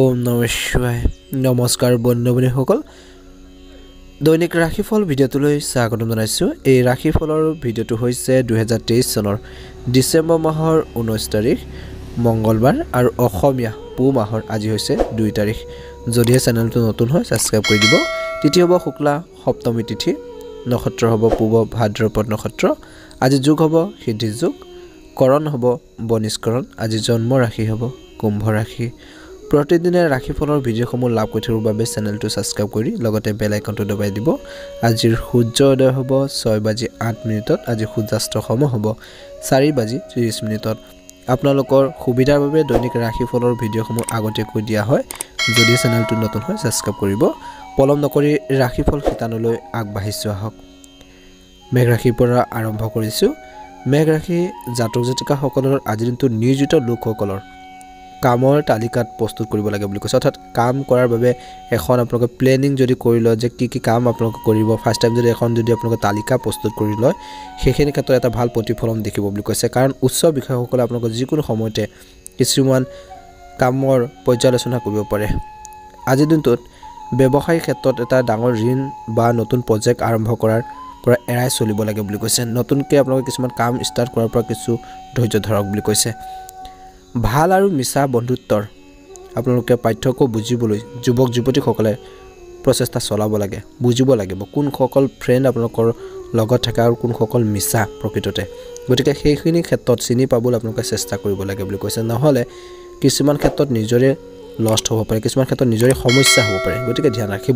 ওম নমঃ শিৱায় নমস্কাৰ বন্ধুসকল দৈনিক ৰাশিফল ভিডিঅ'টোলৈ স্বাগতম জনাইছো এই ৰাশিফলৰ ভিডিঅ'টো হৈছে 2023 চনৰ ডিসেম্বৰ মাহৰ 19 তাৰিখ মঙ্গলবাৰ আৰু অসমীয়া পু মাহৰ আজি হৈছে 2 তাৰিখ যদি চেনেলটো নতুন হয় সাবস্ক্ৰাইব কৰি দিব তিথি হ'ব শুক্লা সপ্তমী তিথি নক্ষত্ৰ হ'ব পূব ভাদ্ৰপদ নক্ষত্ৰ আজি যোগ হ'ব সিদ্ধি যোগ কৰণ হ'ব বনিষ্কৰণ আজি জন্ম ৰাশি হ'ব কুম্ভ ৰাশি প্ৰতিদিনে ৰাশিফলৰ ভিডিঅ'সমূহ লাভ কৰি থকাৰ বাবে চেনেলটো সাবস্ক্ৰাইব কৰি লগতে বেল আইকনটো দবাই দিব আজিৰ সূৰ্যোদয় হ'ব 6:08 আজি সূৰ্যাস্ত সময় হ'ব 4:30 আপোনালোকৰ সুবিধাৰ বাবে দৈনিক ৰাশিফলৰ ভিডিঅ'সমূহ আগতীয়াকৈ দিয়া হয় যদি চেনেলটো নতুন হয় সাবস্ক্ৰাইব কৰিব পলম নকৰি ৰাশিফল শিতানলৈ আগবাঢ়িছো আহক মেঘ ৰাশিৰ পৰা আৰম্ভ কৰিছো মেঘ ৰাশি জাতক জাতিকাসকলৰ আজি দিনটো নিয়োজিত লোকসকলৰ কামৰ তালিকাত প্ৰস্তুত কৰিব লাগে বুলি কৈছে অৰ্থাৎ কাম কৰাৰ বাবে এখন আপোনালোকে প্লেনিং যদি কৰি লয় যে কি কাম আপোনালোকে কৰিব ফাৰ্স্ট টাইম যদি আপোনালোকে তালিকা প্ৰস্তুত কৰি লয় সেইখিনি ক্ষেত্ৰত এটা ভাল প্ৰতিফলন দেখিব বুলি কৈছে কাৰণ উচ্চ বিষয়সকলে আপোনালোকে যিকোনো সময়তে কিছুমান কামৰ পৰ্যালোচনা কৰিব পাৰে আজি দিনটোত ব্যৱসায়িক ক্ষেত্ৰত এটা ডাঙৰ ঋণ বা নতুন প্ৰজেক্ট আৰম্ভ কৰাৰ পৰা এৰাই চলিব লাগে বুলি কৈছে নতুনকৈ আপোনালোকে কিছুমান কাম ষ্টাৰ্ট কৰাৰ পৰা কিছু ধৈৰ্য ধৰক বুলি কৈছে ভাল আৰু মিছা বন্ধুত্বৰ আপোনালোকে পাঠ্যক্য বুজিবলৈ যুৱক যুৱতীসকলে প্ৰচেষ্টা চলাব লাগে বুজিব লাগিব কোনসকল ফ্ৰেণ্ড আপোনালোকৰ লগত থাকে আৰু কোনসকল মিছা প্ৰকৃততে গতিকে সেইখিনি ক্ষেত্ৰত চিনি পাবলৈ আপোনালোকে চেষ্টা কৰিব লাগে বুলি কৈছে নহলে কিছুমান ক্ষেত্ৰত নিজৰে লষ্ট হ'ব পাৰে কিছুমান ক্ষেত্ৰত নিজৰে সমস্যা হ'ব পাৰে গতিকে ধ্যান ৰাখিব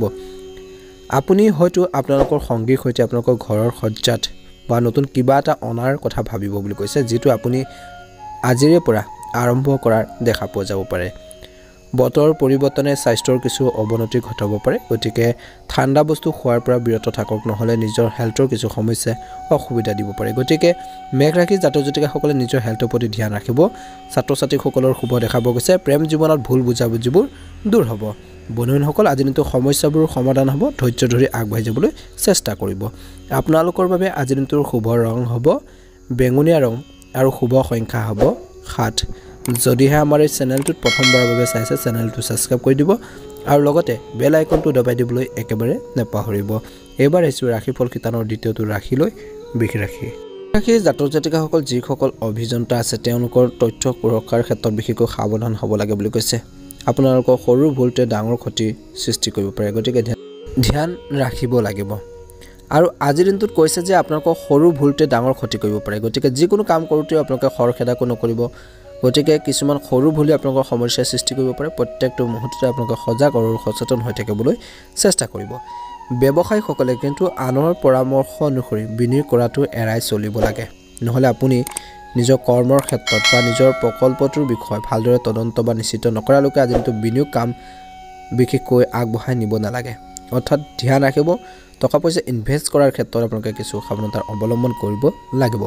আপুনি হয়তো আপোনালোকৰ সংগীৰ সৈতে আপোনালোকৰ ঘৰৰ সজ্জাত বা নতুন কিবা এটা অনাৰ কথা ভাবিব বুলি কৈছে যেটো আপুনি আজিৰে পৰা আৰম্ভ কৰাৰ দেখা পোৱা যাব পাৰে বতৰ পৰিৱৰ্তনে স্বাস্থ্যৰ কিছু অৱনতি ঘটাব পাৰে গতিকে ঠাণ্ডা বস্তু খোৱাৰ পৰা বিৰত থাকক নহলে নিজৰ হেলথৰ কিছু সমস্যা অসুবিধা দিব পাৰে গতিকে মেঘ ৰাশি জাতক জাতিকাসকলে নিজৰ হেলথৰ প্ৰতি ধ্যান ৰাখিব ছাত্ৰ ছাত্ৰীসকলৰ শুভ দেখাব গৈছে প্ৰেম জীৱনত ভুল বুজাবুজিবোৰ দূৰ হ'ব বন্ধুসকল আজি দিনটো সমস্যাবোৰ সমাধান হ'ব ধৈৰ্য ধৰি আগবাঢ়ি যাবলৈ চেষ্টা কৰিব আপোনালোকৰ বাবে আজি দিনটোৰ শুভ ৰং হ'ব বেঙুনীয়া ৰং আৰু শুভ সংখ্যা হ'ব 7 যদিহে আমাৰ এই চেনেলটোত প্ৰথমবাৰৰ বাবে চাইছে চেনেলটো সাবস্ক্ৰাইব কৰি দিব আৰু লগতে বেল আইকনটো দবাই দিবলৈ একেবাৰে নেপাহৰিব এবাৰ এসু ৰাশিফল কিতানৰ দ্বিতীয়টো ৰাশিলৈ বিশেষ ৰাশি ৰাশি জাতক জাতিকাসকল যিসকল অভিযন্তা আছে তেওঁলোকৰ তথ্য সুৰক্ষাৰ ক্ষেত্ৰত বিশেষকৈ সাৱধান হ'ব লাগে বুলি কৈছে আপোনালোকৰ সৰু ভুলতে ডাঙৰ ক্ষতি সৃষ্টি কৰিব পাৰে গতিকে ধ্যান ৰাখিব লাগিব আৰু আজিৰ দিনটোত কৈছে যে আপোনালোকৰ সৰু ভুলতে ডাঙৰ ক্ষতি কৰিব পাৰে গতিকে যিকোনো কাম কৰোঁতে আপোনালোকে খৰখেদা নকৰিব গতিকে কিছুমান সৰু ভুলে আপোনালোকৰ সমস্যাৰ সৃষ্টি কৰিব পাৰে প্ৰত্যেকটো মুহূৰ্ততে আপোনালোকে সজাগ আৰু সচেতন হৈ থাকিবলৈ চেষ্টা কৰিব ব্যৱসায়ীসকলে কিন্তু আনৰ পৰামৰ্শ অনুসৰি বিনিয়োগ কৰাটো এৰাই চলিব লাগে নহলে আপুনি নিজৰ কৰ্মৰ ক্ষেত্ৰত বা নিজৰ প্ৰকল্পটোৰ বিষয় ভালদৰে তদন্ত বা নিশ্চিত নকৰালৈকে আজি দিনটো বিনিয়োগ কাম বিশেষকৈ আগবঢ়াই নিব নালাগে অৰ্থাৎ ধ্যান ৰাখিব টকা পইচা ইনভেষ্ট কৰাৰ ক্ষেত্ৰত আপোনালোকে কিছু সাৱধানতা অৱলম্বন কৰিব লাগিব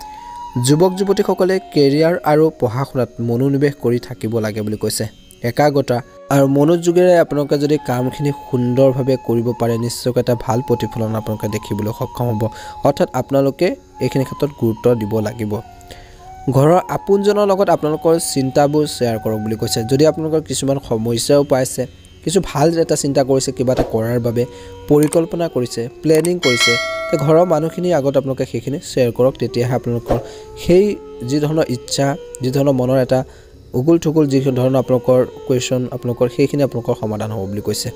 যুৱক যুৱতীসকলে কেৰিয়াৰ আৰু পঢ়া-শুনাত মনোনিৱেশ কৰি থাকিব লাগে বুলি কৈছে একাগ্ৰতা আৰু মনোযোগেৰে আপোনালোকে যদি কামখিনি সুন্দৰভাৱে কৰিব পাৰে নিশ্চয়কৈ এটা ভাল প্ৰতিফলন আপোনালোকে দেখিবলৈ সক্ষম হ'ব অৰ্থাৎ আপোনালোকে এইখিনি ক্ষেত্ৰত গুৰুত্ব দিব লাগিব ঘৰৰ আপোনজনৰ লগত আপোনালোকৰ চিন্তাবোৰ শ্বেয়াৰ কৰক বুলি কৈছে যদি আপোনালোকৰ কিছুমান সমস্যাও পাইছে কিছু ভাল এটা চিন্তা কৰিছে কিবা এটা কৰাৰ বাবে পৰিকল্পনা কৰিছে প্লেনিং কৰিছে তে ঘৰৰ মানুহখিনি আগত আপোনালোকে সেইখিনি শ্বেয়াৰ কৰক তেতিয়াহে আপোনালোকৰ সেই যি ধৰণৰ ইচ্ছা যি ধৰণৰ মনৰ এটা উগুল থুগুল যি ধৰণৰ আপোনালোকৰ কোৱেশ্চন আপোনালোকৰ সেইখিনি আপোনালোকৰ সমাধান হ'ব বুলি কৈছে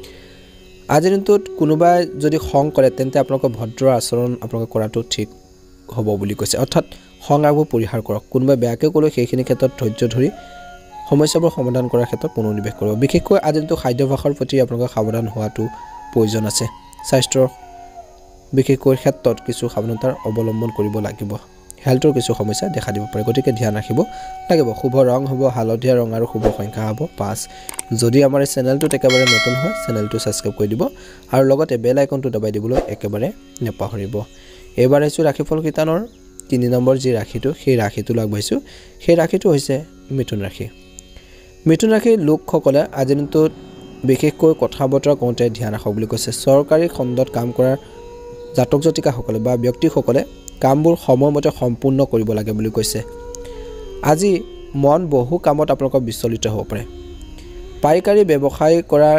আজিৰ দিনটোত কোনোবাই যদি খং কৰে তেন্তে আপোনালোকৰ ভদ্ৰ আচৰণ আপোনালোকে কৰাটো ঠিক হ'ব বুলি কৈছে অৰ্থাৎ খং আগবোৰ পৰিহাৰ কৰক কোনোবাই বেয়াকৈ ক'লে সেইখিনি ক্ষেত্ৰত ধৈৰ্য ধৰি সমস্যাবোৰ সমাধান কৰাৰ ক্ষেত্ৰত মনোনিৱেশ কৰিব বিশেষকৈ আজি দিনটো খাদ্যাভ্যাসৰ প্ৰতি আপোনালোকে সাৱধান হোৱাটো প্ৰয়োজন আছে স্বাস্থ্যৰ বিশেষকৈ ক্ষেত্ৰত কিছু সাৱধানতাৰ অৱলম্বন কৰিব লাগিব হেলথৰ কিছু সমস্যা দেখা দিব পাৰে গতিকে ধ্যান ৰাখিব লাগিব শুভ ৰং হ'ব হালধীয়া ৰং আৰু শুভ সংখ্যা হ'ব 5 যদি আমাৰ এই চেনেলটো একেবাৰে নতুন হয় চেনেলটো সাবস্ক্ৰাইব কৰি দিব আৰু লগতে বেল আইকনটো দবাই দিবলৈ একেবাৰে নেপাহৰিব এবাৰ এসু ৰাশিফল কিতানৰ 3 নম্বৰ যি ৰাশিটো সেই ৰাশিটো আগবাঢ়িছো সেই ৰাশিটো হৈছে মিথুন ৰাশি মিথুন ৰাশিৰ লোকসকলে আজি দিনটোত বিশেষকৈ কথা বতৰা কৰোঁতে ধ্যান ৰাখক বুলি কৈছে চৰকাৰী খণ্ডত কাম কৰাৰ জাতক জাতিকাসকলে বা ব্যক্তিসকলে কামবোৰ সময়মতে সম্পূৰ্ণ কৰিব লাগে বুলি কৈছে আজি মন বহু কামত আপোনালোকৰ বিচলিত হ'ব পাৰে পাইকাৰী ব্যৱসায় কৰাৰ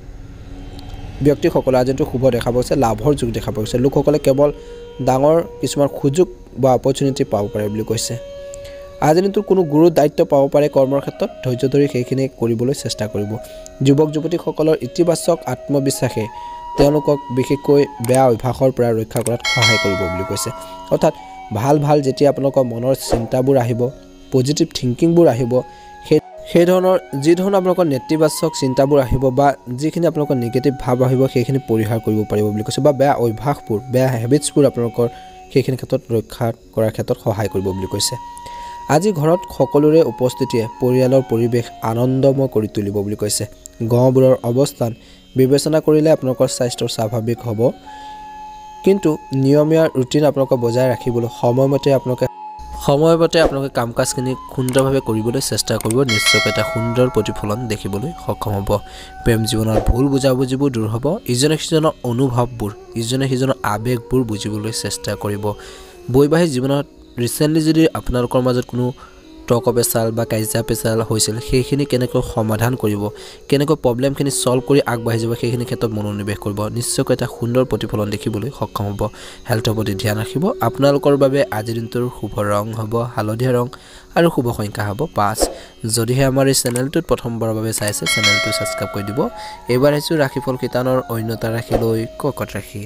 ব্যক্তিসকলে আজি দিনটো শুভ দেখা পাইছে, লাভৰ যোগ দেখা পাইছে। লোকসকলে কেৱল ডাঙৰ কিছুমান সুযোগ বা অপৰচুনিটি পাব পাৰে বুলি কৈছে। আজি দিনটোৰ কোনো গুৰু দায়িত্ব পাব পাৰে কৰ্মৰ ক্ষেত্ৰত, ধৈৰ্য ধৰি সেইখিনি কৰিবলৈ চেষ্টা কৰিব। যুৱক যুৱতীসকলৰ ইতিবাচক আত্মবিশ্বাসে তেওঁলোকক বিশেষকৈ বেয়া অভ্যাসৰ পৰা ৰক্ষা কৰাত সহায় কৰিব বুলি কৈছে। অৰ্থাৎ ভাল যেতিয়া আপোনালোকৰ মনৰ চিন্তাবোৰ আহিব, পজিটিভ থিংকিংবোৰ আহিব, সেই ধৰণৰ যি ধৰণৰ আপোনালোকৰ নেতিবাচক চিন্তাবোৰ আহিব বা যিখিনি আপোনালোকৰ নিগেটিভ ভাৱ আহিব সেইখিনি পৰিহাৰ কৰিব পাৰিব বুলি কৈছে, বা বেয়া অভ্যাসবোৰ, বেয়া হেবিটছবোৰ আপোনালোকৰ সেইখিনি ক্ষেত্ৰত ৰক্ষা কৰাৰ ক্ষেত্ৰত সহায় কৰিব বুলি কৈছে। আজি ঘৰত সকলোৰে উপস্থিতিয়ে পৰিয়ালৰ পৰিৱেশ আনন্দময় কৰি তুলিব বুলি কৈছে। গ্ৰহবোৰৰ অৱস্থান বিবেচনা কৰিলে আপোনালোকৰ স্বাস্থ্য স্বাভাৱিক হ'ব, কিন্তু নিয়মীয়া ৰুটিন আপোনালোকে বজাই ৰাখিবলৈ সময়মতে আপোনালোকে কাম কাজখিনি সুন্দৰভাৱে কৰিবলৈ চেষ্টা কৰিব। নিশ্চয়কৈ এটা সুন্দৰ প্ৰতিফলন দেখিবলৈ সক্ষম হ'ব। প্ৰেম জীৱনৰ ভুল বুজাবুজিবোৰ দূৰ হ'ব। ইজনে সিজনৰ অনুভৱবোৰ, ইজনে সিজনৰ আৱেগবোৰ বুজিবলৈ চেষ্টা কৰিব। বৈবাহিক জীৱনত ৰিচেণ্টলি যদি আপোনালোকৰ মাজত কোনো টক পেচাল বা কাজিয়া পেচাল হৈছিল, সেইখিনি কেনেকৈ সমাধান কৰিব, কেনেকৈ প্ৰব্লেমখিনি ছল্ভ কৰি আগবাঢ়ি যাব, সেইখিনি ক্ষেত্ৰত মনোনিৱেশ কৰিব। নিশ্চয়কৈ এটা সুন্দৰ প্ৰতিফলন দেখিবলৈ সক্ষম হ'ব। হেল্থৰ প্ৰতি ধ্যান ৰাখিব। আপোনালোকৰ বাবে আজিৰ দিনটোৰ শুভ ৰং হ'ব হালধীয়া ৰং আৰু শুভ সংখ্যা হ'ব 5। যদিহে আমাৰ এই চেনেলটোত প্ৰথমবাৰৰ বাবে চাইছে, চেনেলটো ছাবস্ক্ৰাইব কৰি দিব। এইবাৰ আহিছোঁ ৰাশিফল শিতানৰ অন্যতা ৰাশিলৈ, কৰ্কট ৰাশি।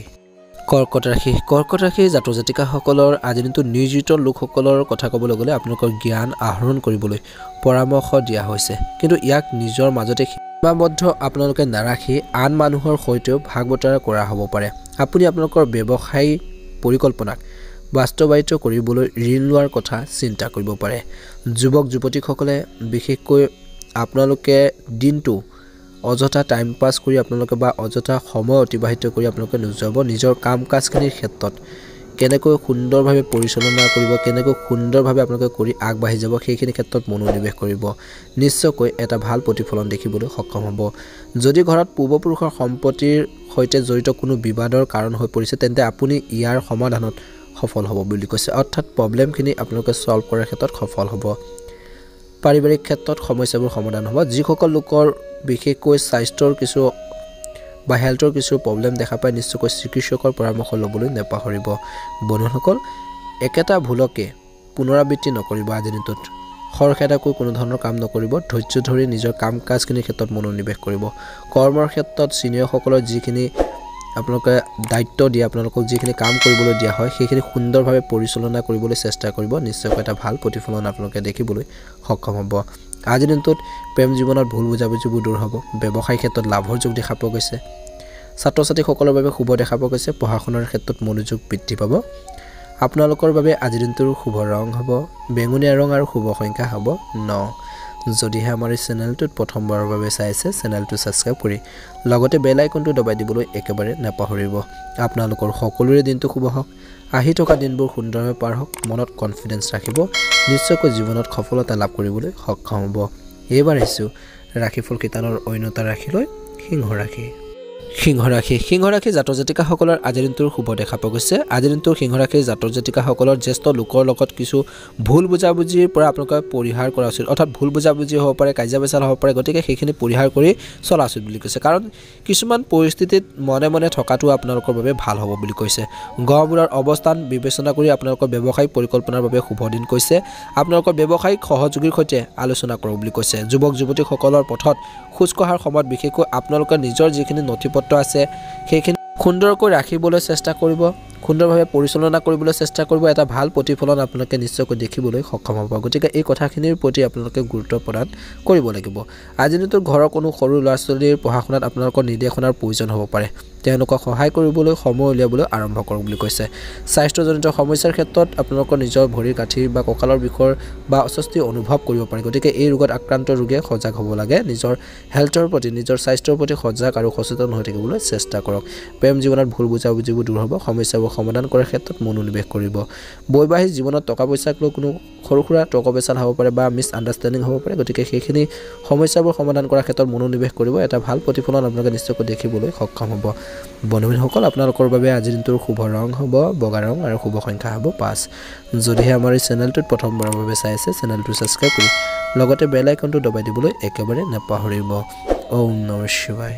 কৰ্কট ৰাশি জাতক জাতিকাসকলৰ আজি দিনটো নিয়োজিত লোকসকলৰ কথা ক'বলৈ গ'লে আপোনালোকৰ জ্ঞান আহৰণ কৰিবলৈ পৰামৰ্শ দিয়া হৈছে, কিন্তু ইয়াক নিজৰ মাজতে সীমাবদ্ধ আপোনালোকে নাৰাখি আন মানুহৰ সৈতেও ভাগ বতৰা কৰা হ'ব পাৰে। আপুনি আপোনালোকৰ ব্যৱসায়ী পৰিকল্পনাক বাস্তৱায়িত কৰিবলৈ ঋণ লোৱাৰ কথা চিন্তা কৰিব পাৰে। যুৱক যুৱতীসকলে বিশেষকৈ আপোনালোকে দিনটো অযথা টাইম পাছ কৰি আপোনালোকে বা অযথা সময় অতিবাহিত কৰি আপোনালোকে নোযোৱাব। নিজৰ কাম কাজখিনিৰ ক্ষেত্ৰত কেনেকৈ সুন্দৰভাৱে পৰিচালনা কৰিব, কেনেকৈ সুন্দৰভাৱে আপোনালোকে কৰি আগবাঢ়ি যাব, সেইখিনি ক্ষেত্ৰত মনোনিৱেশ কৰিব। নিশ্চয়কৈ এটা ভাল প্ৰতিফলন দেখিবলৈ সক্ষম হ'ব। যদি ঘৰত পূৰ্বপুৰুষৰ সম্পত্তিৰ সৈতে জড়িত কোনো বিবাদৰ কাৰণ হৈ পৰিছে, তেন্তে আপুনি ইয়াৰ সমাধানত সফল হ'ব বুলি কৈছে। অৰ্থাৎ প্ৰব্লেমখিনি আপোনালোকে ছল্ভ কৰাৰ ক্ষেত্ৰত সফল হ'ব। পাৰিবাৰিক ক্ষেত্ৰত সমস্যাবোৰ সমাধান হ'ব। যিসকল লোকৰ বিশেষকৈ স্বাস্থ্যৰ কিছু বা হেল্থৰ কিছু প্ৰব্লেম দেখা পায়, নিশ্চয়কৈ চিকিৎসকৰ পৰামৰ্শ ল'বলৈ নাপাহৰিব। বন্ধুসকল, একেটা ভুলকে পুনৰাবৃত্তি নকৰিব। আজিৰ দিনটোত খৰখেদাকৈ কোনো ধৰণৰ কাম নকৰিব। ধৈৰ্য ধৰি নিজৰ কাম কাজখিনিৰ ক্ষেত্ৰত মনোনিৱেশ কৰিব। কৰ্মৰ ক্ষেত্ৰত ছিনিয়ৰসকলৰ যিখিনি আপোনালোকে দায়িত্ব দিয়ে, আপোনালোকক যিখিনি কাম কৰিবলৈ দিয়া হয়, সেইখিনি সুন্দৰভাৱে পৰিচালনা কৰিবলৈ চেষ্টা কৰিব। নিশ্চয়কৈ এটা ভাল প্ৰতিফলন আপোনালোকে দেখিবলৈ সক্ষম হ'ব। আজিৰ দিনটোত প্ৰেম জীৱনত ভুল বুজাবুজিবোৰ দূৰ হ'ব। ব্যৱসায়িক ক্ষেত্ৰত লাভৰ যোগ দেখা পোৱা গৈছে। ছাত্ৰ ছাত্ৰীসকলৰ বাবে শুভ দেখা পোৱা গৈছে। পঢ়া শুনাৰ ক্ষেত্ৰত মনোযোগ বৃদ্ধি পাব। আপোনালোকৰ বাবে আজিৰ দিনটোৰ শুভ ৰং হ'ব বেঙুনীয়া ৰং আৰু শুভ সংখ্যা হ'ব 9। যদিহে আমাৰ এই চেনেলটোত প্ৰথমবাৰৰ বাবে চাইছে, চেনেলটো ছাবস্ক্ৰাইব কৰি লগতে বেল আইকনটো দবাই দিবলৈ একেবাৰে নাপাহৰিব। আপোনালোকৰ সকলোৰে দিনটো শুভ হওক। আহি থকা দিনবোৰ সুন্দৰভাৱে পাৰ হওক। মনত কনফিডেন্স ৰাখিব। নিশ্চয়কৈ জীৱনত সফলতা লাভ কৰিবলৈ সক্ষম হ'ব। এইবাৰ আহিছোঁ ৰাশিফল শিতানৰ অন্যতা ৰাশিলৈ, সিংহ ৰাশি। সিংহ ৰাশি জাতক জাতিকাসকলৰ আজিৰ দিনটোৰ শুভ দেখা পোৱা গৈছে। আজিৰ দিনটোৰ সিংহ ৰাশিৰ জাতক জাতিকাসকলৰ জ্যেষ্ঠ লোকৰ লগত কিছু ভুল বুজাবুজিৰ পৰা আপোনালোকে পৰিহাৰ কৰা উচিত। অৰ্থাৎ ভুল বুজাবুজি হ'ব পাৰে, কাজিয়া পেচাল হ'ব পাৰে, গতিকে সেইখিনি পৰিহাৰ কৰি চলা উচিত বুলি কৈছে। কাৰণ কিছুমান পৰিস্থিতিত মনে মনে থকাটো আপোনালোকৰ বাবে ভাল হ'ব বুলি কৈছে। গ্ৰহবোৰৰ অৱস্থান বিবেচনা কৰি আপোনালোকৰ ব্যৱসায়িক পৰিকল্পনাৰ বাবে শুভ দিন কৈছে। আপোনালোকৰ ব্যৱসায়িক সহযোগীৰ সৈতে আলোচনা কৰক বুলি কৈছে। যুৱক যুৱতীসকলৰ পথত খোজ কঢ়াৰ সময়ত বিশেষকৈ আপোনালোকৰ নিজৰ যিখিনি নথিপত্ৰ আছে সেইখিনি সুন্দৰকৈ ৰাখিবলৈ চেষ্টা কৰিব, সুন্দৰভাৱে পৰিচালনা কৰিবলৈ চেষ্টা কৰিব। এটা ভাল প্ৰতিফলন আপোনালোকে নিশ্চয়কৈ দেখিবলৈ সক্ষম হ'ব। গতিকে এই কথাখিনিৰ প্ৰতি আপোনালোকে গুৰুত্ব প্ৰদান কৰিব লাগিব। আজিৰ দিনটোত ঘৰৰ কোনো সৰু ল'ৰা ছোৱালীৰ পঢ়া শুনাত আপোনালোকৰ নিৰ্দেশনাৰ প্ৰয়োজন হ'ব পাৰে। তেওঁলোকক সহায় কৰিবলৈ সময় উলিয়াবলৈ আৰম্ভ কৰক বুলি কৈছে। স্বাস্থ্যজনিত সমস্যাৰ ক্ষেত্ৰত আপোনালোকৰ নিজৰ ভৰিৰ গাঁঠিৰ বা কঁকালৰ বিষৰ বা অস্বস্তি অনুভৱ কৰিব পাৰে। গতিকে এই ৰোগত আক্ৰান্ত ৰোগীয়ে সজাগ হ'ব লাগে। নিজৰ হেল্থৰ প্ৰতি, নিজৰ স্বাস্থ্যৰ প্ৰতি সজাগ আৰু সচেতন হৈ থাকিবলৈ চেষ্টা কৰক। প্ৰেম জীৱনত ভুল বুজাবুজিবোৰ দূৰ হ'ব। সমস্যাবোৰ সমাধান কৰাৰ ক্ষেত্ৰত মনোনিৱেশ কৰিব। বৈবাহিক জীৱনত টকা পইচাক লৈ কোনো সৰু সুৰা টক পেচাল হ'ব পাৰে বা মিছ আণ্ডাৰষ্টেণ্ডিং হ'ব পাৰে। গতিকে সেইখিনি সমস্যাবোৰ সমাধান কৰাৰ ক্ষেত্ৰত মনোনিৱেশ কৰিব। এটা ভাল প্ৰতিফলন আপোনালোকে নিশ্চয়কৈ দেখিবলৈ সক্ষম হ'ব। বন্ধুসকল আপোনালোকৰ বাবে আজিৰ দিনটোৰ শুভ ৰং হ'ব বগা ৰং আৰু শুভ সংখ্যা হ'ব 5 যদিহে আমাৰ এই চেনেলটোত প্ৰথমবাৰৰ বাবে চাই আছে চেনেলটো সাবস্ক্ৰাইব কৰি লগতে বেল আইকনটো দবাই দিবলৈ একেবাৰে নাপাহৰিব ওম নমঃ শিৱায়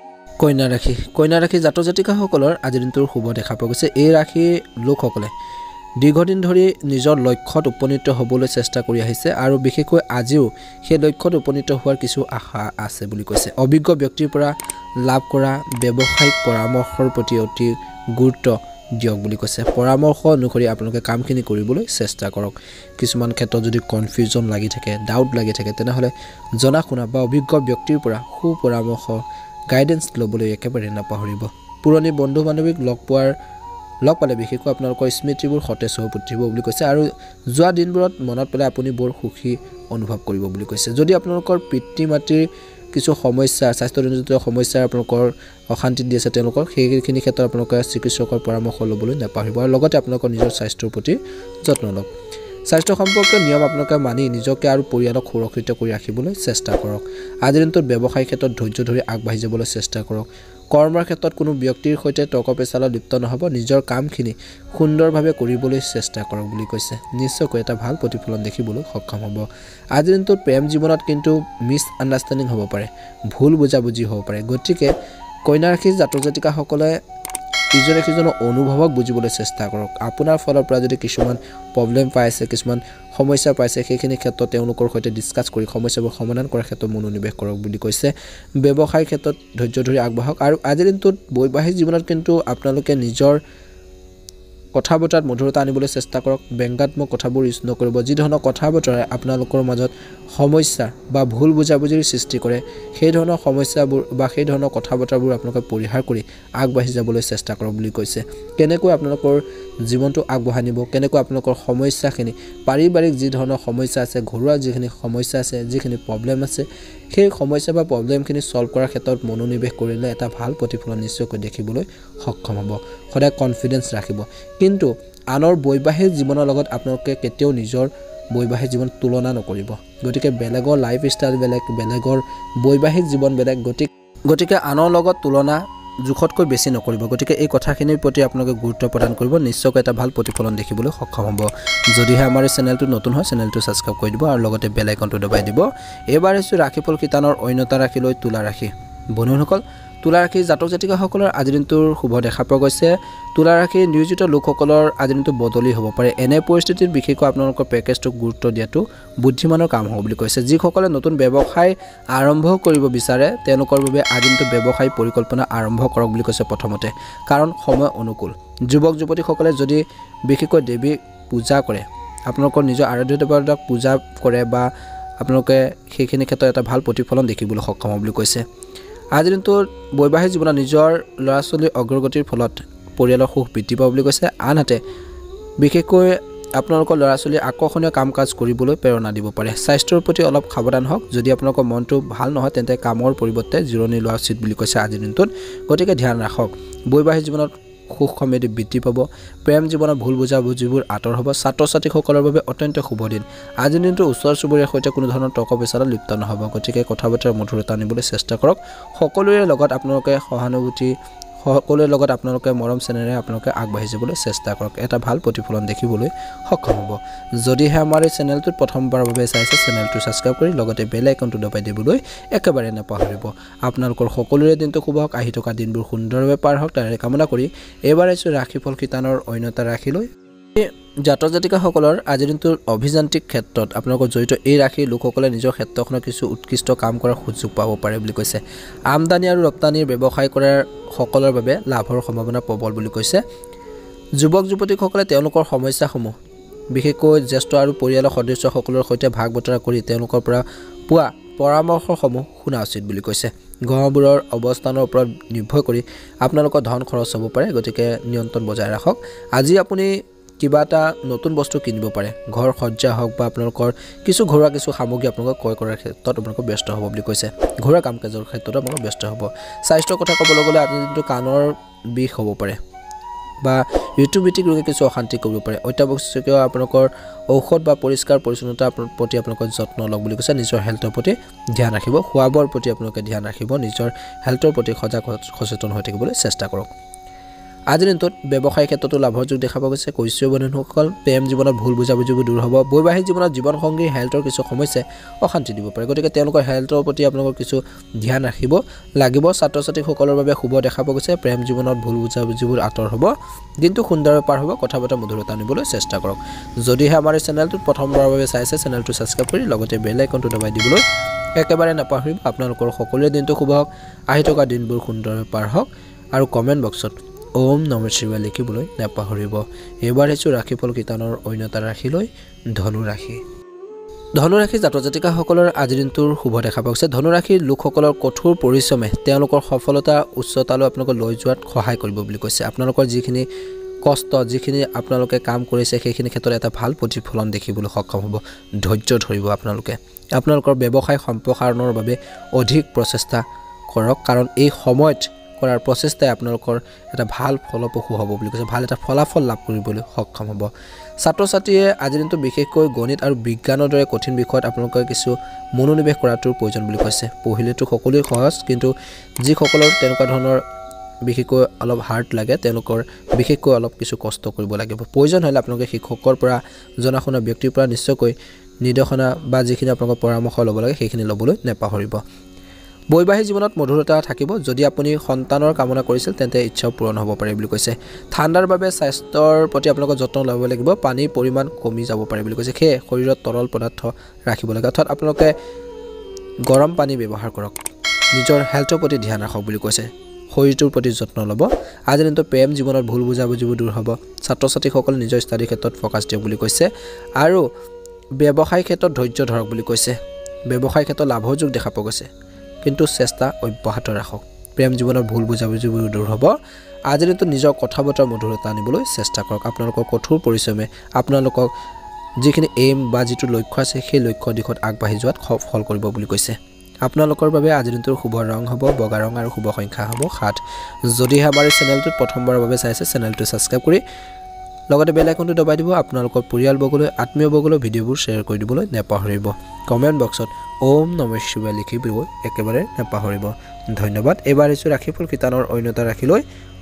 কন্যা ৰাশি জাতক জাতিকাসকলৰ আজিৰ দিনটোৰ শুভ দেখা পোৱা গৈছে এই ৰাশিৰ লোকসকলে দীৰ্ঘদিন ধৰি নিজৰ লক্ষ্যত উপনীত হ'বলৈ চেষ্টা কৰি আহিছে আৰু বিশেষকৈ আজিও সেই লক্ষ্যত উপনীত হোৱাৰ কিছু আশা আছে বুলি কৈছে অভিজ্ঞ ব্যক্তিৰ পৰা লাভ কৰা ব্যৱসায়িক পৰামৰ্শৰ প্ৰতি অতি গুৰুত্ব দিয়ক বুলি কৈছে পৰামৰ্শ অনুসৰি আপোনালোকে কামখিনি কৰিবলৈ চেষ্টা কৰক কিছুমান ক্ষেত্ৰত যদি কনফিউজন লাগি থাকে ডাউট লাগি থাকে তেনেহলে জনা শুনা বা অভিজ্ঞ ব্যক্তিৰ পৰা সু পৰামৰ্শ গাইডেন্স ল'বলৈ একেবাৰে নাপাহৰিব পুৰণি বন্ধু বান্ধৱীক লগ পালে বিশেষকৈ আপোনালোকৰ স্মৃতিবোৰ সতেজ হৈ উঠিব বুলি কৈছে আৰু যোৱা দিনবোৰত মনত পেলাই আপুনি বৰ সুখী অনুভৱ কৰিব বুলি কৈছে যদি আপোনালোকৰ পিতৃ মাতৃৰ কিছু সমস্যা স্বাস্থ্যজনিত সমস্যা আপোনালোকৰ অশান্তি দি আছে তেওঁলোকৰ সেইখিনি ক্ষেত্ৰত আপোনালোকে চিকিৎসকৰ পৰামৰ্শ ল'বলৈ নাপাহৰিব আৰু লগতে আপোনালোকৰ নিজৰ স্বাস্থ্যৰ প্ৰতি যত্ন লওক স্বাস্থ্য সম্পৰ্কীয় নিয়ম আপোনালোকে মানি নিজকে আৰু পৰিয়ালক সুৰক্ষিত কৰি ৰাখিবলৈ চেষ্টা কৰক আজিৰ দিনটোত ব্যৱসায়িক ক্ষেত্ৰত ধৈৰ্য ধৰি আগবাঢ়ি যাবলৈ চেষ্টা কৰক কৰ্মৰ ক্ষেত্ৰত কোনো ব্যক্তিৰ সৈতে তৰ্ক পেচালত লিপ্ত নহব নিজৰ কামখিনি সুন্দৰভাৱে কৰিবলৈ চেষ্টা কৰক বুলি কৈছে নিশ্চয়কৈ এটা ভাল প্ৰতিফলন দেখিবলৈ সক্ষম হ'ব আজিৰ দিনটোত প্ৰেম জীৱনত কিন্তু মিছ আণ্ডাৰষ্টেণ্ডিং হ'ব পাৰে ভুল বুজাবুজি হ'ব পাৰে গতিকে কন্যা ৰাশিৰ জাতক জাতিকাসকলে ইজনে সিজনৰ অনুভৱক বুজিবলৈ চেষ্টা কৰক আপোনাৰ ফলৰ পৰা যদি কিছুমান প্ৰব্লেম পাইছে কিছুমান সমস্যা পাইছে সেইখিনি ক্ষেত্ৰত তেওঁলোকৰ সৈতে ডিসকাস কৰি সমস্যাবোৰ সমাধান কৰাৰ ক্ষেত্ৰত মনোনিৱেশ কৰক বুলি কৈছে ব্যৱসায়িক ক্ষেত্ৰত ধৈৰ্য ধৰি আগবাঢ়ক আৰু আজিৰ দিনটোত বৈবাহিক জীৱনত কিন্তু আপোনালোকে নিজৰ কথা বতৰাত মধুৰতা আনিবলৈ চেষ্টা কৰক ব্যংগাত্মক কথাবোৰ ইউজ নকৰিব যি ধৰণৰ কথা বতৰাই আপোনালোকৰ মাজত সমস্যা বা ভুল বুজাবুজিৰ সৃষ্টি কৰে সেই ধৰণৰ সমস্যাবোৰ বা সেই ধৰণৰ কথা বতৰাবোৰ আপোনালোকে পৰিহাৰ কৰি আগবাঢ়ি যাবলৈ চেষ্টা কৰক বুলি কৈছে কেনেকৈ আপোনালোকৰ জীৱনটো আগবঢ়াই নিব কেনেকৈ আপোনালোকৰ সমস্যাখিনি পাৰিবাৰিক যি ধৰণৰ সমস্যা আছে ঘৰুৱা যিখিনি সমস্যা আছে যিখিনি প্ৰব্লেম আছে সেই সমস্যা বা প্ৰব্লেমখিনি সলভ কৰাৰ ক্ষেত্ৰত মনোনিৱেশ কৰিলে এটা ভাল প্ৰতিফলন নিশ্চয়কৈ দেখিবলৈ সক্ষম হ'ব সদায় কনফিডেন্স ৰাখিব কিন্তু আনৰ বৈবাহিক জীৱনৰ লগত আপোনালোকে কেতিয়াও নিজৰ বৈবাহিক জীৱন তুলনা নকৰিব গতিকে বেলেগৰ লাইফ ষ্টাইল বেলেগৰ বৈবাহিক জীৱন বেলেগ গতিকে আনৰ লগত তুলনা জুখতকৈ বেছি নকৰিব গতিকে এই কথাখিনিৰ প্ৰতি আপোনালোকে গুৰুত্ব প্ৰদান কৰিব নিশ্চয়কৈ এটা ভাল প্ৰতিফলন দেখিবলৈ সক্ষম হ'ব যদিহে আমাৰ এই চেনেলটো নতুন হয় চেনেলটো সাবস্ক্ৰাইব কৰি দিব আৰু লগতে বেল আইকনটো দবাই দিব এবাৰ এসু ৰাশিফল কিতানৰ অন্যতা ৰাখিলৈ তুলা ৰাশি বন্ধুসকল তুলা ৰাশি জাতক জাতিকাসকলৰ আজিৰ দিনটোৰ শুভ দেখা পোৱা গৈছে তুলা ৰাশি নিয়োজিত লোকসকলৰ আজিৰ দিনটো বদলি হ'ব পাৰে এনে পৰিস্থিতিত বিশেষকৈ আপোনালোকৰ পেকেজটোক গুৰুত্ব দিয়াটো বুদ্ধিমানৰ কাম হ'ব বুলি কৈছে যিসকলে নতুন ব্যৱসায় আৰম্ভ কৰিব বিচাৰে তেওঁলোকৰ বাবে আজিৰ দিনটো ব্যৱসায় পৰিকল্পনা আৰম্ভ কৰক বুলি কৈছে প্ৰথমতে কাৰণ সময় অনুকূল যুৱক যুৱতীসকলে যদি বিশেষকৈ দেৱী পূজা কৰে আপোনালোকৰ নিজৰ আৰাধ্য দেৱতাক পূজা কৰে বা আপোনালোকে সেইখিনি ক্ষেত্ৰত এটা ভাল প্ৰতিফলন দেখিবলৈ সক্ষম হ'ব বুলি কৈছে আজিৰ দিনটোত বৈবাহিক জীৱনত নিজৰ ল'ৰা ছোৱালীৰ অগ্ৰগতিৰ ফলত পৰিয়ালৰ সুখ বৃদ্ধি পাব বুলি কৈছে আনহাতে বিশেষকৈ আপোনালোকৰ ল'ৰা ছোৱালীৰ আকৰ্ষণীয় কাম কাজ কৰিবলৈ প্ৰেৰণা দিব পাৰে স্বাস্থ্যৰ প্ৰতি অলপ সাৱধান হওক যদি আপোনালোকৰ মনটো ভাল নহয় তেন্তে কামৰ পৰিৱৰ্তে জিৰণি লোৱা উচিত বুলি কৈছে আজিৰ দিনটোত গতিকে ধ্যান ৰাখক বৈবাহিক জীৱনত সুখ সমৃদ্ধি বৃদ্ধি পাব প্ৰেম জীৱনত ভুল বুজাবুজিবোৰ আঁতৰ হ'ব ছাত্ৰ ছাত্ৰীসকলৰ বাবে অত্যন্ত শুভ দিন আজিৰ দিনটো ওচৰ চুবুৰীয়াৰ সৈতে কোনো ধৰণৰ তৰ্ক বিতৰ্কত লিপ্ত নহ'ব গতিকে কথা বতৰাৰ মধুৰতা আনিবলৈ চেষ্টা কৰক সকলোৰে লগত আপোনালোকে সহানুভূতি সকলোৰে লগত আপোনালোকে মৰম চেনেৰে আপোনালোকে আগবাঢ়ি যাবলৈ চেষ্টা কৰক এটা ভাল প্ৰতিফলন দেখিবলৈ সক্ষম হ'ব যদিহে আমাৰ এই চেনেলটোত প্ৰথমবাৰৰ বাবে চাইছে চেনেলটো সাবস্ক্ৰাইব কৰি লগতে বেল আইকনটো দবাই দিবলৈ একেবাৰে নাপাহৰিব আপোনালোকৰ সকলোৰে দিনটো শুভ হওক আহি থকা দিনবোৰ সুন্দৰভাৱে পাৰ হওক তাৰে কামনা কৰি এবাৰ এসু ৰাশিফল কিতানৰ অন্যতা ৰাখিলৈ জাতক জাতিকাসকলৰ আজিৰ দিনটোৰ অভিযান্ত্ৰিক ক্ষেত্ৰত আপোনালোকৰ জড়িত এই ৰাশিৰ লোকসকলে নিজৰ ক্ষেত্ৰখনৰ কিছু উৎকৃষ্ট কাম কৰাৰ সুযোগ পাব পাৰে বুলি কৈছে আমদানি আৰু ৰপ্তানিৰ ব্যৱসায় কৰাৰ সকলৰ বাবে লাভৰ সম্ভাৱনা প্ৰবল বুলি কৈছে যুৱক যুৱতীসকলে তেওঁলোকৰ সমস্যাসমূহ বিশেষকৈ জ্যেষ্ঠ আৰু পৰিয়ালৰ সদস্যসকলৰ সৈতে ভাগ বতৰা কৰি তেওঁলোকৰ পৰা পোৱা পৰামৰ্শসমূহ শুনা উচিত বুলি কৈছে গ্ৰহবোৰৰ অৱস্থানৰ ওপৰত নিৰ্ভৰ কৰি আপোনালোকৰ ধন খৰচ হ'ব পাৰে গতিকে নিয়ন্ত্ৰণ বজাই ৰাখক আজি আপুনি কিবা এটা নতুন বস্তু কিনিব পাৰে ঘৰ সজ্জা হওক বা আপোনালোকৰ কিছু ঘৰুৱা কিছু সামগ্ৰী আপোনালোকক ক্ৰয় কৰাৰ ক্ষেত্ৰত আপোনালোক ব্যস্ত হ'ব বুলি কৈছে ঘৰুৱা কাম কাজৰ ক্ষেত্ৰত আপোনালোক ব্যস্ত হ'ব স্বাস্থ্যৰ কথা ক'বলৈ গ'লে আজি দিনটো কাণৰ বিষ হ'ব পাৰে বা ঋতুভিত্তিক ৰোগে কিছু অশান্তি কৰিব পাৰে অত্যাৱশ্যকীয় আপোনালোকৰ ঔষধ বা পৰিষ্কাৰ পৰিচ্ছন্নতাৰ প্ৰতি আপোনালোকৰ যত্ন লওক বুলি কৈছে নিজৰ হেল্থৰ প্ৰতি ধ্যান ৰাখিব খোৱা বোৱাৰ প্ৰতি আপোনালোকে ধ্যান ৰাখিব নিজৰ হেল্থৰ প্ৰতি সজাগ সচেতন হৈ থাকিবলৈ চেষ্টা কৰক আজিৰ দিনটোত ব্যৱসায়িক ক্ষেত্ৰতো লাভৰ যোগ দেখা পোৱা গৈছে কৈছো বন্ধুসকল প্ৰেম জীৱনত ভুল বুজাবুজিবোৰ দূৰ হ'ব বৈবাহিক জীৱনত জীৱনসংগী হেল্থৰ কিছু সমস্যাই অশান্তি দিব পাৰে গতিকে তেওঁলোকৰ হেল্থৰ প্ৰতি আপোনালোকৰ কিছু ধ্যান ৰাখিব লাগিব ছাত্ৰ ছাত্ৰীসকলৰ বাবে শুভ দেখা পোৱা গৈছে প্ৰেম জীৱনত ভুল বুজাবুজিবোৰ আঁতৰ হ'ব দিনটো সুন্দৰভাৱে পাৰ হ'ব কথা বতৰা মধুৰতা আনিবলৈ চেষ্টা কৰক যদিহে আমাৰ এই চেনেলটোত প্ৰথমবাৰৰ বাবে চাইছে চেনেলটো ছাবস্ক্ৰাইব কৰি লগতে বেল আইকনটো দবাই দিবলৈ একেবাৰে নাপাহৰিব আপোনালোকৰ সকলোৰে দিনটো শুভ হওক আহি থকা দিনবোৰ সুন্দৰভাৱে পাৰ হওক আৰু কমেণ্ট বক্সত ওম নমঃ শিৱায় লিখিবলৈ নাপাহৰিব এবাৰ হেছু ৰাশিফল কিতানৰ অন্যতা ৰাশিলৈ ধনুৰাশি জাতক জাতিকাসকলৰ আজিৰ দিনটোৰ শুভ দেখা পোৱা গৈছে ধনুৰাশিৰ লোকসকলৰ কঠোৰ পৰিশ্ৰমে তেওঁলোকৰ সফলতা উচ্চতালৈ আপোনালোকক লৈ যোৱাত সহায় কৰিব বুলি কৈছে আপোনালোকৰ যিখিনি কষ্ট যিখিনি আপোনালোকে কাম কৰিছে সেইখিনি ক্ষেত্ৰত এটা ভাল প্ৰতিফলন দেখিবলৈ সক্ষম হ'ব ধৈৰ্য ধৰিব আপোনালোকৰ ব্যৱসায় সম্প্ৰসাৰণৰ বাবে অধিক প্ৰচেষ্টা কৰক কাৰণ এই সময়ত কৰাৰ প্ৰচেষ্টাই আপোনালোকৰ এটা ভাল ফলপ্ৰসূ হ'ব বুলি কৈছে ভাল এটা ফলাফল লাভ কৰিবলৈ সক্ষম হ'ব ছাত্ৰ ছাত্ৰীয়ে আজিৰ দিনটো বিশেষকৈ গণিত আৰু বিজ্ঞানৰ দৰে কঠিন বিষয়ত আপোনালোকে কিছু মনোনিৱেশ কৰাটোৰ প্ৰয়োজন বুলি কৈছে পঢ়িলেতো সকলোৱে সহজ কিন্তু যিসকলৰ তেনেকুৱা ধৰণৰ বিশেষকৈ অলপ হাৰ্ড লাগে তেওঁলোকৰ বিশেষকৈ অলপ কিছু কষ্ট কৰিব লাগিব প্ৰয়োজন হ'লে আপোনালোকে শিক্ষকৰ পৰা জনাশুনা ব্যক্তিৰ পৰা নিশ্চয়কৈ নিৰ্দেশনা বা যিখিনি আপোনালোকৰ পৰামৰ্শ ল'ব লাগে সেইখিনি ল'বলৈ নাপাহৰিব বৈবাহিক জীৱনত মধুৰতা থাকিব যদি আপুনি সন্তানৰ কামনা কৰিছিল তেন্তে ইচ্ছাও পূৰণ হ'ব পাৰে বুলি কৈছে ঠাণ্ডাৰ বাবে স্বাস্থ্যৰ প্ৰতি আপোনালোকৰ যত্ন ল'ব লাগিব পানীৰ পৰিমাণ কমি যাব পাৰে বুলি কৈছে সেয়ে শৰীৰত তৰল পদাৰ্থ ৰাখিব লাগে অৰ্থাৎ আপোনালোকে গৰম পানী ব্যৱহাৰ কৰক নিজৰ হেল্থৰ প্ৰতি ধ্যান ৰাখক বুলি কৈছে শৰীৰটোৰ প্ৰতি যত্ন ল'ব আজিৰ দিনটো প্ৰেম জীৱনত ভুল বুজাবুজিবোৰ দূৰ হ'ব ছাত্ৰ ছাত্ৰীসকলে নিজৰ ষ্টাডিৰ ক্ষেত্ৰত ফ'কাছ দিয়ক বুলি কৈছে আৰু ব্যৱসায়িক ক্ষেত্ৰত ধৈৰ্য ধৰক বুলি কৈছে ব্যৱসায়িক ক্ষেত্ৰত লাভৰ যোগ দেখা পোৱা গৈছে কিন্তু চেষ্টা অব্যাহত ৰাখক প্ৰেম জীৱনত ভুল বুজাবুজিবোৰ দূৰ হ'ব আজিৰ দিনটো নিজৰ কথা বতৰা মধুৰতা আনিবলৈ চেষ্টা কৰক আপোনালোকৰ কঠোৰ পৰিশ্ৰমে আপোনালোকক যিখিনি এইম বা যিটো লক্ষ্য আছে সেই লক্ষ্য দিশত আগবাঢ়ি যোৱাত সফল কৰিব বুলি কৈছে আপোনালোকৰ বাবে আজিৰ দিনটোৰ শুভ ৰং হ'ব বগা ৰং আৰু শুভ সংখ্যা হ'ব 7 যদিহে আমাৰ এই চেনেলটোত প্ৰথমবাৰৰ বাবে চাইছে চেনেলটো ছাবস্ক্ৰাইব কৰি লগতে বেল আইকনটো দবাই দিব আপোনালোকৰ পৰিয়ালবৰ্গলৈ আত্মীয়বৰ্গলৈ ভিডিঅ'বোৰ শ্বেয়াৰ কৰি দিবলৈ নাপাহৰিব কমেণ্ট বক্সত ওম নমঃ শিৱায় লিখিবলৈ একেবাৰে নাপাহৰিব ধন্যবাদ এবাৰ হেছু ৰাশিফল কিতানৰ অন্যতা ৰাশিলৈ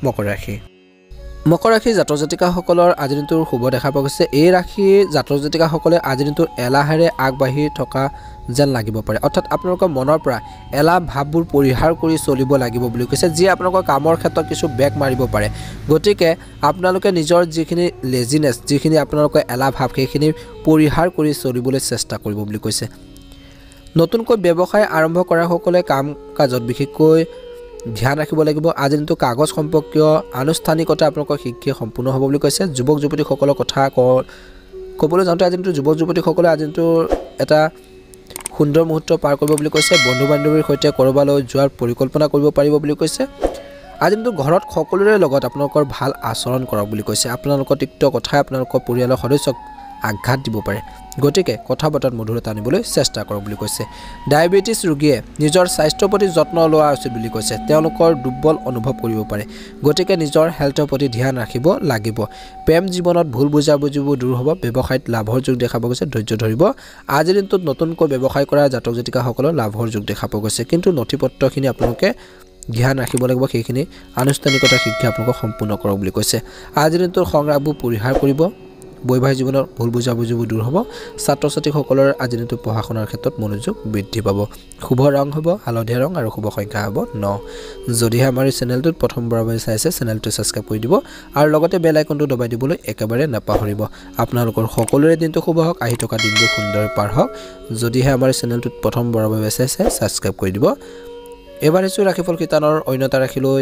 মকৰ ৰাশি জাতক জাতিকাসকলৰ আজিৰ দিনটোৰ শুভ দেখা পোৱা গৈছে এই ৰাশি জাতক জাতিকাসকলে আজিৰ দিনটোৰ এলাহেৰে আগবাঢ়ি থকা যেন লাগিব পাৰে অৰ্থাৎ আপোনালোকৰ মনৰ পৰা এলাহ ভাৱবোৰ পৰিহাৰ কৰি চলিব লাগিব বুলি কৈছে যি আপোনালোকৰ কামৰ ক্ষেত্ৰত কিছু বেক মাৰিব পাৰে গতিকে আপোনালোকে নিজৰ যিখিনি লেজিনেছ যিখিনি আপোনালোকৰ এলাহ ভাৱ সেইখিনি পৰিহাৰ কৰি চলিবলৈ চেষ্টা কৰিব বুলি কৈছে নতুনকৈ ব্যৱসায় আৰম্ভ কৰাসকলে কাম কাজত বিশেষকৈ ধ্যান ৰাখিব লাগিব আজিৰ দিনটো কাগজ সম্পৰ্কীয় আনুষ্ঠানিকতা আপোনালোকৰ শিক্ষা সম্পূৰ্ণ হ'ব বুলি কৈছে যুৱক যুৱতীসকলৰ কথা ক'বলৈ যাওঁতে আজিৰ দিনটো যুৱক যুৱতীসকলে আজিৰ দিনটো এটা সুন্দৰ মুহূৰ্ত পাৰ কৰিব বুলি কৈছে বন্ধু বান্ধৱীৰ সৈতে ক'ৰবালৈ যোৱাৰ পৰিকল্পনা কৰিব পাৰিব বুলি কৈছে আজিৰ দিনটো ঘৰত সকলোৰে লগত আপোনালোকৰ ভাল আচৰণ কৰক বুলি কৈছে আপোনালোকৰ তিক্ত কথাই আপোনালোকৰ পৰিয়ালৰ সদস্যক আঘাত দিব পাৰে গতিকে কথা বতৰাত মধুৰতা আনিবলৈ চেষ্টা কৰক বুলি কৈছে ডায়েবেটিছ ৰোগীয়ে নিজৰ স্বাস্থ্যৰ প্ৰতি যত্ন লোৱা উচিত বুলি কৈছে তেওঁলোকৰ দুৰ্বল অনুভৱ কৰিব পাৰে গতিকে নিজৰ হেল্থৰ প্ৰতি ধ্যান ৰাখিব লাগিব প্ৰেম জীৱনত ভুল বুজাবুজিবোৰ দূৰ হ'ব ব্যৱসায়ত লাভৰ যোগ দেখা পোৱা গৈছে ধৈৰ্য ধৰিব আজিৰ দিনটোত নতুনকৈ ব্যৱসায় কৰা জাতক জাতিকাসকলৰ লাভৰ যোগ দেখা পোৱা গৈছে কিন্তু নথিপত্ৰখিনি আপোনালোকে ধ্যান ৰাখিব লাগিব সেইখিনি আনুষ্ঠানিকতা শিক্ষা আপোনালোকক সম্পূৰ্ণ কৰক বুলি কৈছে আজিৰ দিনটোৰ সংগ্ৰামবোৰ পৰিহাৰ কৰিব বৈবাহিক জীৱনৰ ভুল বুজাবুজিবোৰ দূৰ হ'ব ছাত্ৰ ছাত্ৰীসকলৰ আজিৰ দিনটো পঢ়া শুনাৰ ক্ষেত্ৰত মনোযোগ বৃদ্ধি পাব শুভ ৰং হ'ব হালধীয়া ৰং আৰু শুভ সংখ্যা হ'ব 9 যদিহে আমাৰ এই চেনেলটোত প্ৰথমবাৰৰ বাবে চাইছে চেনেলটো ছাবস্ক্ৰাইব কৰি দিব আৰু লগতে বেল আইকনটো দবাই দিবলৈ একেবাৰে নাপাহৰিব আপোনালোকৰ সকলোৰে দিনটো শুভ হওক আহি থকা দিনবোৰ সুন্দৰ পাৰ হওক যদিহে আমাৰ এই চেনেলটোত প্ৰথমবাৰৰ বাবে চাইছে ছাবস্ক্ৰাইব কৰি দিব এবাৰ হেছু ৰাশিফল কিতানৰ অন্যতা ৰাশিলৈ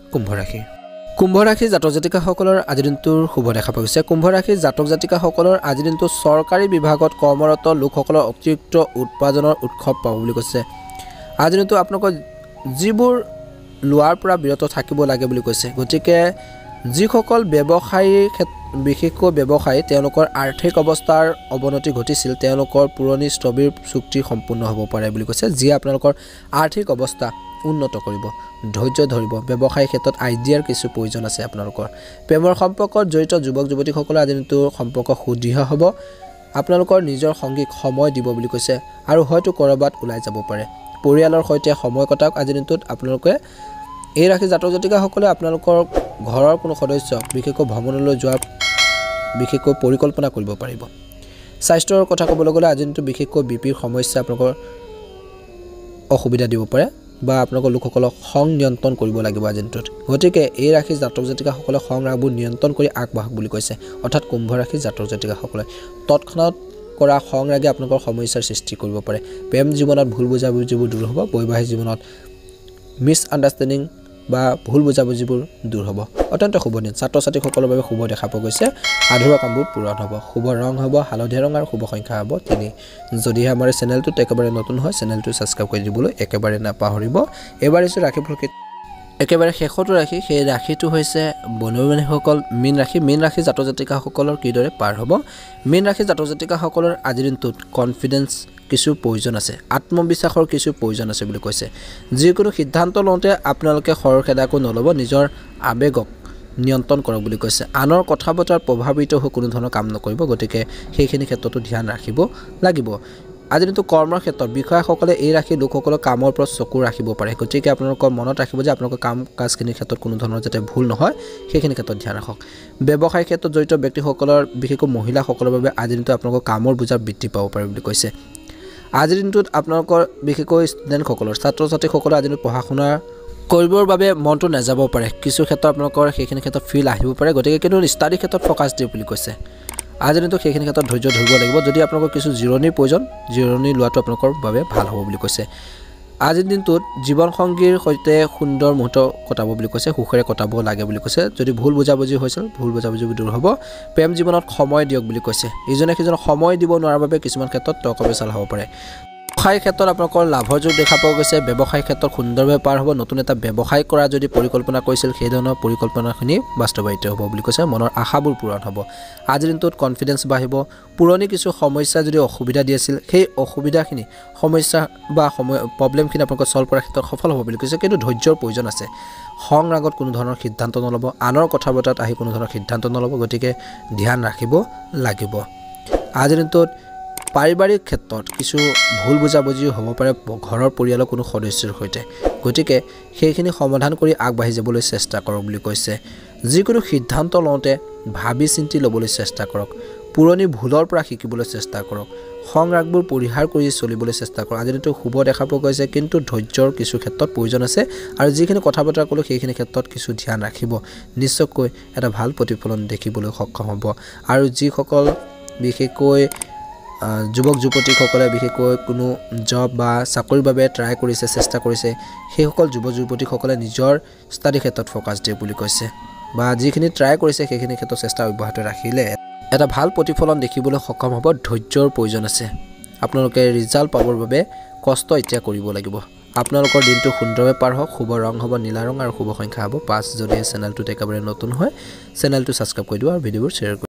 কুম্ভ ৰাশি জাতক জাতিকাসকলৰ আজিৰ দিনটোৰ শুভ দেখা পোৱা গৈছে কুম্ভ ৰাশি জাতক জাতিকাসকলৰ আজিৰ দিনটো চৰকাৰী বিভাগত কৰ্মৰত লোকসকলৰ অতিৰিক্ত উৎপাদনৰ উৎসৱ পাব বুলি কৈছে আজিৰ দিনটো আপোনালোকৰ যিবোৰ লোৱাৰ পৰা বিৰত থাকিব লাগে বুলি কৈছে গতিকে যিসকল ব্যৱসায়ীৰ বিশেষকৈ ব্যৱসায়ী তেওঁলোকৰ আৰ্থিক অৱস্থাৰ অৱনতি ঘটিছিল তেওঁলোকৰ পুৰণি স্থবিৰ চুক্তি সম্পূৰ্ণ হ'ব পাৰে বুলি কৈছে যি আপোনালোকৰ আৰ্থিক অৱস্থা উন্নত কৰিব ধৈৰ্য ধৰিব ব্যৱসায়িক ক্ষেত্ৰত আইডিয়াৰ কিছু প্ৰয়োজন আছে আপোনালোকৰ প্ৰেমৰ সম্পৰ্কত জড়িত যুৱক যুৱতীসকলে আজি দিনটো সম্পৰ্ক সুদৃঢ় হ'ব আপোনালোকৰ নিজৰ সংগীক সময় দিব বুলি কৈছে আৰু হয়তো কৰবাত ওলাই যাব পাৰে পৰিয়ালৰ সৈতে সময় কটাওক আজি দিনটোত আপোনালোকে এই ৰাশি জাতক জাতিকাসকলে আপোনালোকৰ ঘৰৰ কোনো সদস্য বিশেষকৈ ভ্ৰমণলৈ যোৱাৰ বিশেষকৈ পৰিকল্পনা কৰিব পাৰিব স্বাস্থ্যৰ কথা ক'বলৈ গ'লে আজি দিনটো বিশেষকৈ বিপিৰ সমস্যা আপোনালোকৰ অসুবিধা দিব পাৰে বা আপোনালোকৰ লোকসকলক খং নিয়ন্ত্ৰণ কৰিব লাগিব আজি দিনটোত গতিকে এই ৰাশি জাতক জাতিকাসকলে খং ৰাগবোৰ নিয়ন্ত্ৰণ কৰি আগবাঢ়ক বুলি কৈছে অৰ্থাৎ কুম্ভ ৰাশি জাতক জাতিকাসকলে তৎক্ষণাত কৰা খং ৰাগে আপোনালোকৰ সমস্যাৰ সৃষ্টি কৰিব পাৰে প্ৰেম জীৱনত ভুল বুজাবুজিবোৰ দূৰ হ'ব বৈবাহিক জীৱনত মিছ আণ্ডাৰষ্টেণ্ডিং বা ভুল বুজাবুজিবোৰ দূৰ হ'ব অত্যন্ত শুভ দিন ছাত্ৰ ছাত্ৰীসকলৰ বাবে শুভ দেখা পোৱা গৈছে আধৰুৱা কামবোৰ পূৰণ হ'ব শুভ ৰং হ'ব হালধীয়া ৰং আৰু শুভ সংখ্যা হ'ব 3 যদিহে আমাৰ চেনেলটোত একেবাৰে নতুন হয় চেনেলটো ছাবস্ক্ৰাইব কৰি দিবলৈ একেবাৰে নাপাহৰিব এবাৰ এসে ৰাশিফল একেবাৰে শেষটো ৰাশি সেই ৰাশিটো হৈছে বন্ধু-বান্ধৱীসকল মীন ৰাশি জাতক জাতিকাসকলৰ কিদৰে পাৰ হ'ব মীন ৰাশি জাতক জাতিকাসকলৰ আজিৰ দিনটোত কনফিডেন্স কিছু প্ৰয়োজন আছে আত্মবিশ্বাসৰ কিছু প্ৰয়োজন আছে বুলি কৈছে যিকোনো সিদ্ধান্ত লওঁতে আপোনালোকে খৰখেদাকো নল'ব নিজৰ আবেগক নিয়ন্ত্ৰণ কৰক বুলি কৈছে আনৰ কথা বতৰাত প্ৰভাৱিত হৈ কোনো ধৰণৰ কাম নকৰিব গতিকে সেইখিনি ক্ষেত্ৰতো ধ্যান ৰাখিব লাগিব আজি দিনটো কৰ্মৰ ক্ষেত্ৰত বিষয়াসকলে এই ৰাশি লোকসকলৰ কামৰ ওপৰত চকু ৰাখিব পাৰে গতিকে আপোনালোকৰ মনত ৰাখিব যে আপোনালোকৰ কাম কাজখিনিৰ ক্ষেত্ৰত কোনো ধৰণৰ যাতে ভুল নহয় সেইখিনি ক্ষেত্ৰত ধ্যান ৰাখক ব্যৱসায়িক ক্ষেত্ৰত জড়িত ব্যক্তিসকলৰ বিশেষকৈ মহিলাসকলৰ বাবে আজি দিনটো আপোনালোকৰ কামৰ বোজা বৃদ্ধি পাব পাৰে বুলি কৈছে আজিৰ দিনটোত আপোনালোকৰ বিশেষকৈ ষ্টুডেণ্টসকলৰ ছাত্ৰ ছাত্ৰীসকলে আজি দিনটোত পঢ়া শুনা কৰিবৰ বাবে মনটো নাযাব পাৰে কিছু ক্ষেত্ৰত আপোনালোকৰ সেইখিনি ক্ষেত্ৰত ফিল আহিব পাৰে গতিকে কিন্তু ষ্টাডি ক্ষেত্ৰত ফ'কাছ দিওঁ বুলি কৈছে আজি দিনটো সেইখিনি ক্ষেত্ৰত ধৈৰ্য ধৰিব লাগিব যদি আপোনালোকৰ কিছু জিৰণিৰ প্ৰয়োজন জিৰণি লোৱাটো আপোনালোকৰ বাবে ভাল হ'ব বুলি কৈছে আজিৰ দিনটোত জীৱন সংগীৰ সৈতে সুন্দৰ মুহূৰ্ত কটাব বুলি কৈছে সুখেৰে কটাব লাগে বুলি কৈছে যদি ভুল বুজাবুজি হৈছিল ভুল বুজাবুজিবোৰ দূৰ হ'ব প্ৰেম জীৱনত সময় দিয়ক বুলি কৈছে ইজনে সিজনক সময় দিব নোৱাৰাৰ বাবে কিছুমান ক্ষেত্ৰত তৰ্ক বিতৰ্ক হ'ব পাৰে ব্যৱসায়িক ক্ষেত্ৰত আপোনালোকৰ লাভৰ যোগ দেখা পোৱা গৈছে ব্যৱসায়িক ক্ষেত্ৰত সুন্দৰভাৱে পাৰ হ'ব নতুন এটা ব্যৱসায় কৰা যদি পৰিকল্পনা কৰিছিল সেই ধৰণৰ পৰিকল্পনাখিনি বাস্তৱায়িত হ'ব বুলি কৈছে মনৰ আশাবোৰ পূৰণ হ'ব আজিৰ দিনটোত কনফিডেন্স বাঢ়িব পুৰণি কিছু সমস্যা যদি অসুবিধা দি আছিল সেই অসুবিধাখিনি সমস্যা বা প্ৰব্লেমখিনি আপোনালোকৰ সলভ কৰাৰ ক্ষেত্ৰত সফল হ'ব বুলি কৈছে কিন্তু ধৈৰ্যৰ প্ৰয়োজন আছে খং ৰাগত কোনো ধৰণৰ সিদ্ধান্ত নল'ব আনৰ কথা বতৰাত আহি কোনো ধৰণৰ সিদ্ধান্ত নল'ব গতিকে ধ্যান ৰাখিব লাগিব আজিৰ দিনটোত পাৰিবাৰিক ক্ষেত্ৰত কিছু ভুল বুজাবুজি হ'ব পাৰে ঘৰৰ পৰিয়ালৰ কোনো সদস্যৰ সৈতে গতিকে সেইখিনি সমাধান কৰি আগবাঢ়ি যাবলৈ চেষ্টা কৰক বুলি কৈছে যিকোনো সিদ্ধান্ত লওঁতে ভাবি চিন্তি ল'বলৈ চেষ্টা কৰক পুৰণি ভুলৰ পৰা শিকিবলৈ চেষ্টা কৰক খং ৰাগবোৰ পৰিহাৰ কৰি চলিবলৈ চেষ্টা কৰক আজি দিনটো শুভ দেখা পোৱা গৈছে কিন্তু ধৈৰ্যৰ কিছু ক্ষেত্ৰত প্ৰয়োজন আছে আৰু যিখিনি কথা বতৰা ক'লোঁ সেইখিনি ক্ষেত্ৰত কিছু ধ্যান ৰাখিব নিশ্চয়কৈ এটা ভাল প্ৰতিফলন দেখিবলৈ সক্ষম হ'ব আৰু যিসকল বিশেষকৈ যুৱক যুৱতীসকলে বিশেষকৈ কোনো জব বা চাকৰিৰ বাবে ট্ৰাই কৰিছে চেষ্টা কৰিছে সেইসকল যুৱক যুৱতীসকলে নিজৰ ষ্টাডি ক্ষেত্ৰত ফ'কাছ দিয়ে বুলি কৈছে বা যিখিনি ট্ৰাই কৰিছে সেইখিনি ক্ষেত্ৰত চেষ্টা অব্যাহত ৰাখিলে এটা ভাল প্ৰতিফলন দেখিবলৈ সক্ষম হ'ব ধৈৰ্যৰ প্ৰয়োজন আছে আপোনালোকে ৰিজাল্ট পাবৰ বাবে কষ্ট এতিয়া কৰিব লাগিব আপোনালোকৰ দিনটো সুন্দৰভাৱে পাৰ হওক শুভ ৰং হ'ব নীলা ৰং আৰু শুভ সংখ্যা হ'ব 5 যদি চেনেলটোত একেবাৰে নতুন হয় চেনেলটো ছাবস্ক্ৰাইব কৰি দিব আৰু ভিডিঅ'বোৰ শ্বেয়াৰ